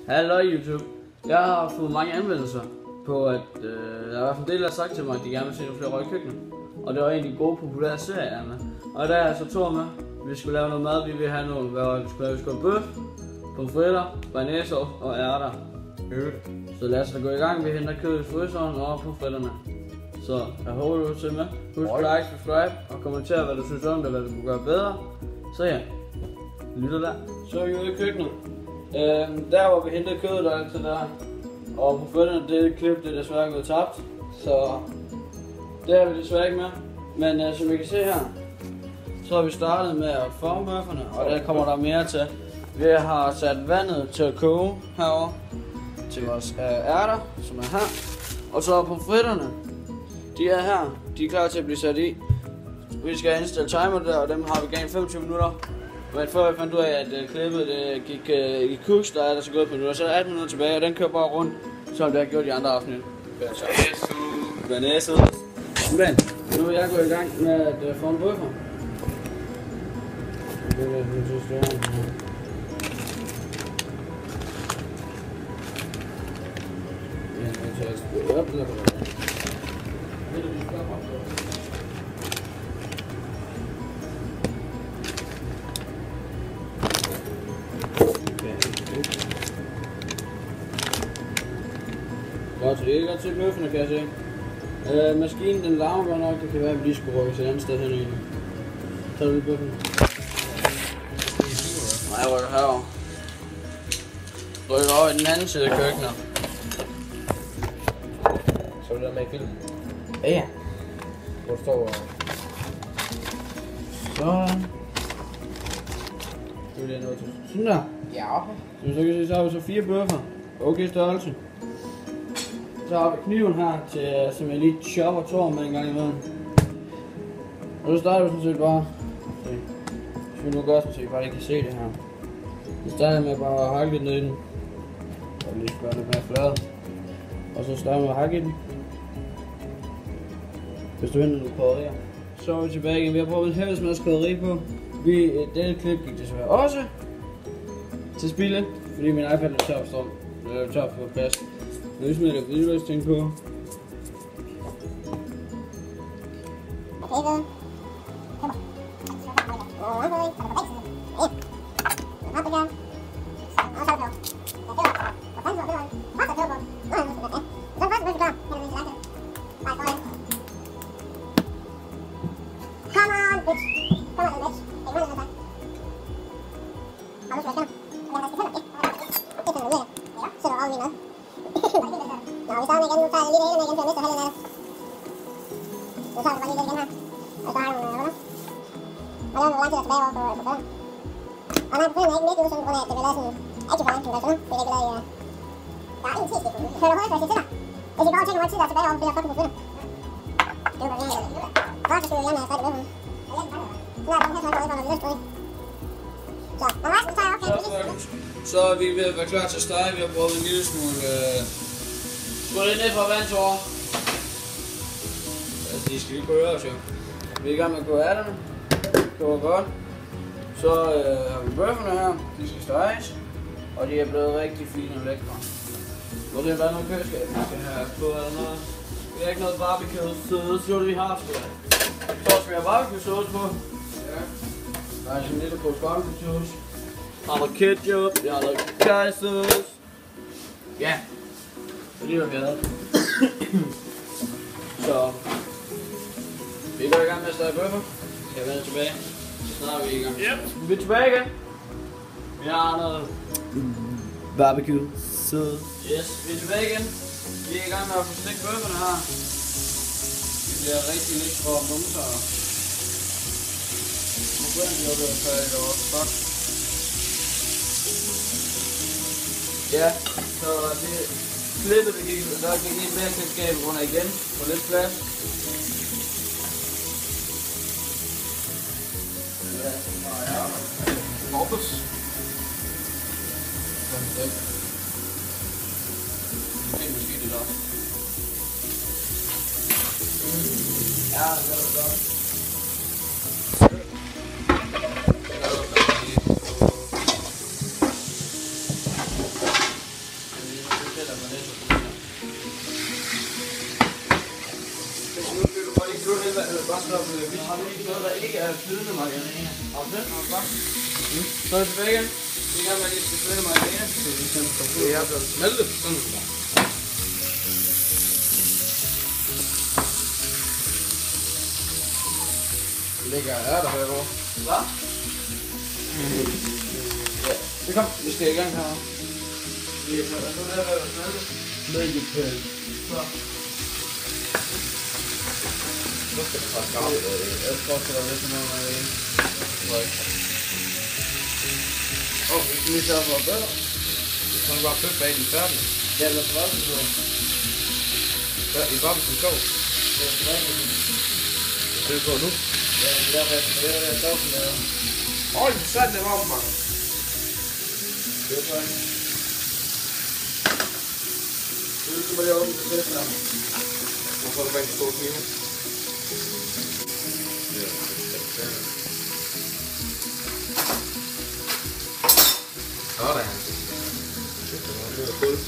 Hallo YouTube. Jeg har fået mange anmeldelser på, at der er i hvert fald en del, der har sagt til mig, at de gerne vil se nogle flere røde køkkener. Og det var en af de gode, populære serier med. Og der er altså to med. Vi skulle lave noget mad, vi vil have noget, vi skulle have bøf, pomfritter, bearnaisesauce og ærter. Så lad os da gå i gang. Vi henter kødet i fryseren og pomfritterne. Så jeg håber, du vil se med. Husk at like, subscribe og kommentere, hvad du synes om det, hvad du kunne gøre bedre. Så ja, lytter der. Så er vi ude i køkkenet. Der hvor vi hentede kødet og alt det der. Og pomfritterne, det klip, det er desværre gået tabt. Så det er vi desværre ikke med. Men som I kan se her, så har vi startet med at forme bøfferne, og der kommer der mere til. Vi har sat vandet til at koge herovre til vores ærter, som er her. Og så pomfritterne, de er her, de er klar til at blive sat i. Vi skal indstille timer der, og dem har vi gerne 25 minutter. Men før vi fandt ud af, at klippet det gik i kuks, der er der så gået på minutter. Så er der 18 minutter tilbage, og den kører bare rundt, som det har gjort i andre afsnit. Bearnaisesauce. Men nu er jeg gået i gang med at forme bøffer. Godt, så det er godt til bøfferne, kan jeg se. Maskinen den larmer godt nok, det kan være, at vi lige skulle rykke til et andet sted hen i. Så er det bøffen. Nej, jeg rykker herovre. Rykker over i den anden side af køkkenet. Så du der med i filmen? Ja. Hvor du står Sådan. det er noget til. Sådan der. Ja. Som så kan I se, så har vi så 4 bøffer. Okay størrelse. Så har vi kniven her, til, som jeg lige chopper tåren med en gang imellem. Og så starter vi sådan set bare. Se. Hvis vi nu gør sådan, så I bare ikke kan se det her. Vi starter med bare at hakke lidt ned i den. Og lige gøre lidt mere flad. Og så starter vi med at hakke i den. Hvis du henter nogle krydderier. Så er vi tilbage igen. Vi har prøvet en helvedes masse krydderi på. Denne klip gik desværre også til spilde, fordi min iPad er tør for strøm. Det er tør for plads. Nu smider jeg hvidløgsting på. Okay, Nå, vi starter igen. Nu tager jeg lige det hele med igen, for jeg mister halvdelen af det. Nu tager vi bare lige det igen her. Og så har jeg nogle huller. Og laver nogle lang tid tilbage over på fødderne. Og nej, på fødderne er ikke virkelig usundt, på grund af, at det bliver lavet sådan rigtig for langsomt. Altså nu, det er ikke lavet i... Der er en testik på. Det kører hurtigt, for jeg siger til dig. Hvis I går og tænker, hvor tid der er tilbage over, bliver jeg fucking på fødderne. Det var bare virkelig. Først så skal vi gerne have fat i bøffen. Så der er den her, så jeg går ud, når vi løst ud i. Så, men resten tager jeg op, kan jeg lige. Så er vi ved at være klar til at stege. Vi har brugt en lille smule gå lidt ned fra vandtår. Altså, de skal lige køre os jo. Vi er i gang med at gå ærterne. Det går godt. Så har vi bøfferne her. De skal steges. Og de er blevet rigtig fine og lækre. Hvor det er bare noget køleskab, vi skal have på eller noget. Vi har ikke noget barbecue sauce, vi har. Så skal vi have barbecue sauce på. Ja. Der er sådan en lille pose barbecue sauce. Jeg har noget ketchup, jeg har noget kajsauce. Ja. Det er lige hvad vi havde. Så vi går i gang med at stege bøffer. Skal jeg vende tilbage? Så snart er vi i gang. Yep. Vi er tilbage igen. Vi har noget barbecue sauce. Yes, vi er tilbage igen. Vi er i gang med at få stegt bøfferne her. Det bliver rigtig lidt for mumser. Nu begynder vi at være færdigt over stok. Ja, så det klippet, der gik lidt mere selskab under igen på lidt plads. Ja, Morbus. Det er måske det der. Ja, det er det godt. med det. Nu skal du bare lige købe det, bare slå op. Vi har lige noget, der ikke er flydende margarine. Har du det? Har du bare? Så er det tilbage igen. Vi kan med lige til flydende margarine. Det er blevet smeltet. Sådan. Det ligger ærter herovre. Hvad? Ja, det kom. Vi skal i gang her. Vi er så der er smeltet. Lægge pæl. Så. Nu skal det faktisk gøre det. Jeg tror også, der er lidt noget margarine. Vi sørger for bedre. Du kan bare flytte bag den færdig. Ja, det er bare så. I bare hvis du går. Det er gå nu. Ja, det er der dårligt der. Hold sådan det varmt, mand. Det er sådan. Nu skal man lige åbne det selv sammen. Og så er det bare en stor knive. Sådan. Det er fuldt.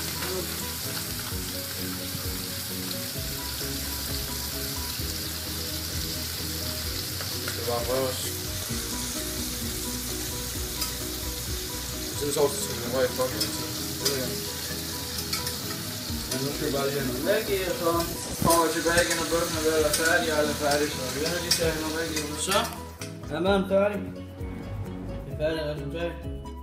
Det var prøve os. Det er så til den røg fucking tid. Men nu skal vi bare lige have noget væk i, og så kommer vi tilbage igen, og bøffen er ved at være færdig, og alle er færdige, så vi har lige til at have noget væk i. Så er maden færdig. Det er færdigt resultat.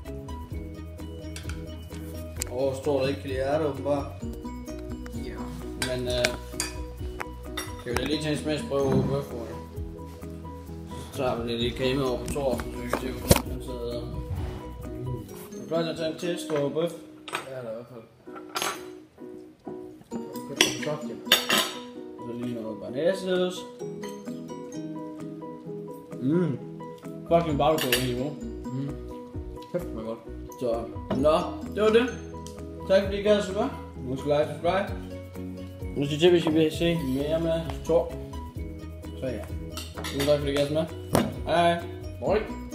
Står der ikke kan lide ærter, åbenbart. Ja. Men skal vi da lige tage en smagsprøve over bøffer. Så tager vi det lige kage med over på Thorsten, så vi kan se, hvordan den sidder. Vi plejer at tage en test over bøf. Ja, der er i hvert fald. Det er så soft, ja. Så lige noget bearnaisesauce. Fucking barbecue i niveau. Kæft mig godt. Så, nå, det var det. Tak fordi I gad så godt. Husk at like, subscribe. Husk til, hvis I vil se mere med Thor. Så ja. Tusind tak fordi I gad så med. Hej. Moin.